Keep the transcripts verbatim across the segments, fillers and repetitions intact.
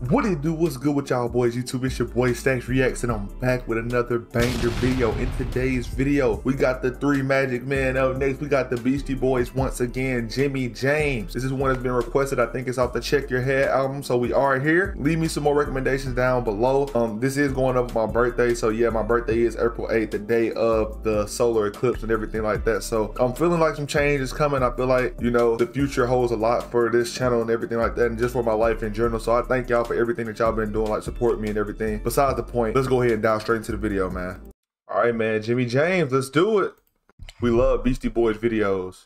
What it do? What's good with y'all boys? YouTube, it's your boy Stacks Reacts, and I'm back with another banger video. In today's video, we got the three Magic Men. Up next, we got the Beastie Boys once again, Jimmy James. This is one that's been requested. I think it's off the Check Your Head album, so we are here. Leave me some more recommendations down below. Um, this is going up for my birthday, so yeah, my birthday is April eighth, the day of the solar eclipse and everything like that. So I'm feeling like some change is coming. I feel like, you know, the future holds a lot for this channel and everything like that, and just for my life in general. So I thank y'all for everything that y'all been doing, like support me and everything. Besides the point, let's go ahead and dive straight into the video, man. All right, man, Jimmy James, let's do it. We love Beastie Boys videos.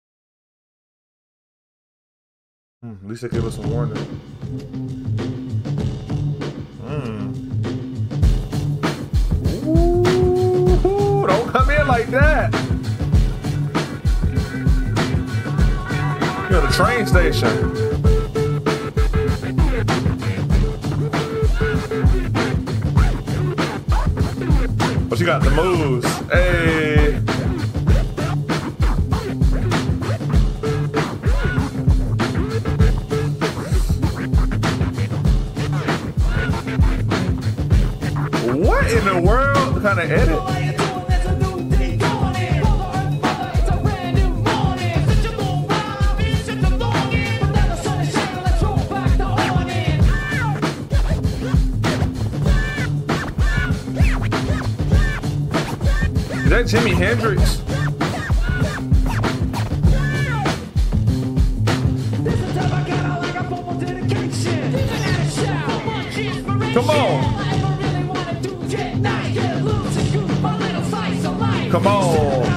Hmm, at least they gave us some warning. Hmm. Ooh, don't come in like that. You're at the train station. But you got the moves. Hey. What in the world? What kind of edit? Is that Jimi Hendrix? Come on. Come on.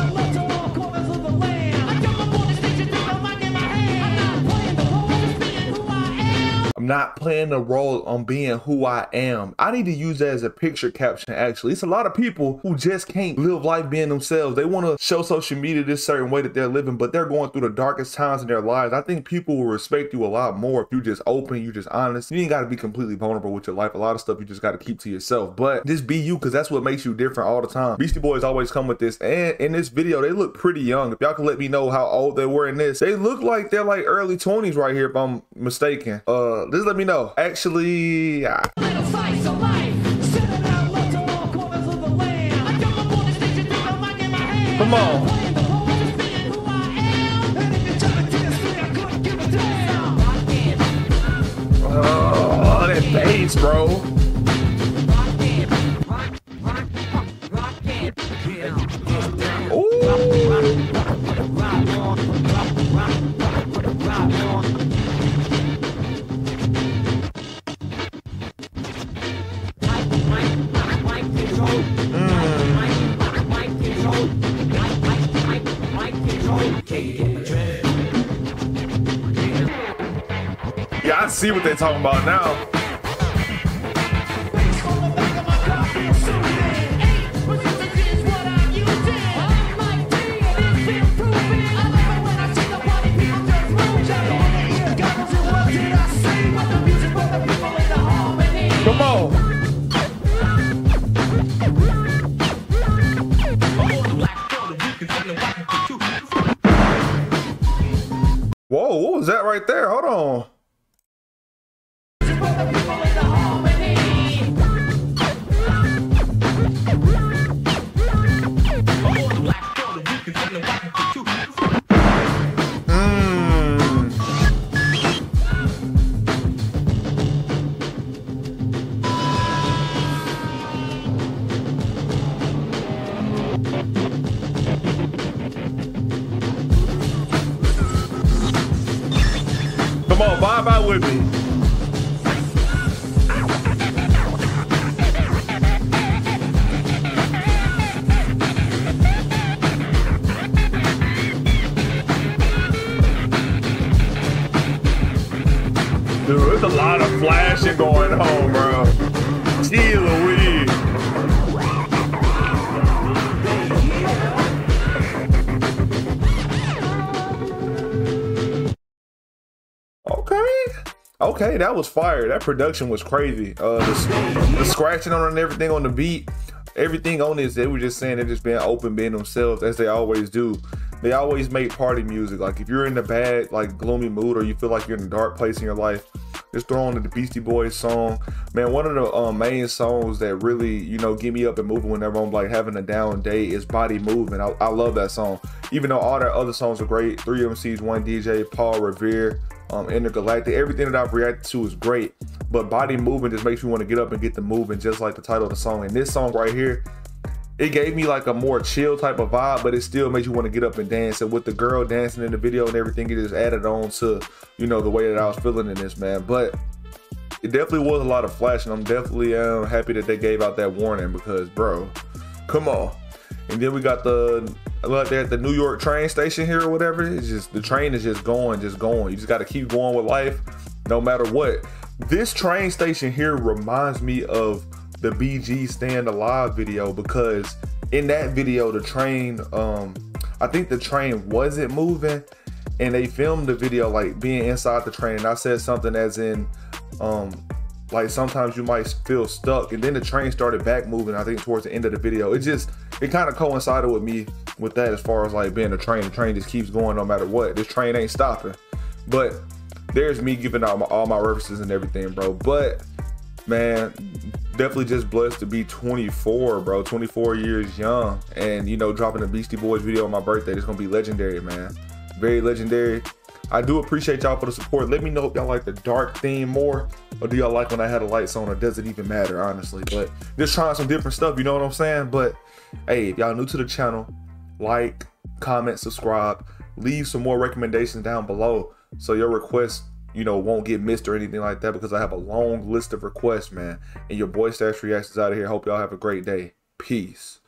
I'm not playing the role on being who I am. I need to use that as a picture caption, actually. It's a lot of people who just can't live life being themselves. They want to show social media this certain way that they're living, but they're going through the darkest times in their lives. I think people will respect you a lot more if you just open, you just honest. You ain't got to be completely vulnerable with your life. A lot of stuff you just got to keep to yourself, but just be you, because that's what makes you different all the time. Beastie Boys always come with this, and in this video, they look pretty young. If y'all can let me know how old they were in this, they look like they're like early twenties right here, if I'm mistaken. Uh, Just let me know. Actually, yeah. Come on. Oh, that bass, bro. Ooh. Yeah, I see what they're talking about now. Come on. Whoa, what was that right there? Hold on. Come on, vibe out with me. Dude, there's a lot of flashing going on, bro. Gee Louise. Okay, that was fire. That production was crazy. Uh, the, the scratching on and everything on the beat, everything on this, they were just saying they're just being open, being themselves, as they always do. They always make party music. Like if you're in a bad, like gloomy mood, or you feel like you're in a dark place in your life, Just throw on the Beastie Boys song. Man, one of the uh, main songs that really, you know, get me up and moving whenever I'm like having a down day is Body Movement. I, I love that song. Even though all their other songs are great, Three M Cs, One D J, Paul Revere, um, Intergalactic, everything that I've reacted to is great. But Body Movement just makes me want to get up and get the moving, just like the title of the song. And this song right here, it gave me like a more chill type of vibe, but it still makes you want to get up and dance. And with the girl dancing in the video and everything, it just added on to, you know, the way that I was feeling in this, man. But it definitely was a lot of flashing. I'm definitely um, happy that they gave out that warning because, bro, come on. And then we got the, like they're at the New York train station here or whatever. It's just, the train is just going, just going. You just got to keep going with life no matter what. This train station here reminds me of the B G Stand Alive video, because in that video, the train, um, I think the train wasn't moving, and they filmed the video like being inside the train. And I said something as in, um, like sometimes you might feel stuck, and then the train started back moving, I think towards the end of the video. It just, it kind of coincided with me with that as far as like being a train. The train just keeps going no matter what. This train ain't stopping. But there's me giving out my, all my references and everything, bro. But man, definitely just blessed to be twenty-four, bro. twenty-four years young, and you know, dropping a Beastie Boys video on my birthday. It's gonna be legendary, man. Very legendary. I do appreciate y'all for the support. Let me know if y'all like the dark theme more, or do y'all like when I had the lights on, or does it even matter, honestly? But just trying some different stuff, you know what I'm saying? But hey, if y'all new to the channel, like, comment, subscribe, leave some more recommendations down below so your requests, you know, won't get missed or anything like that, because I have a long list of requests, man. And your boy Stash Reacts is out of here. Hope y'all have a great day. Peace.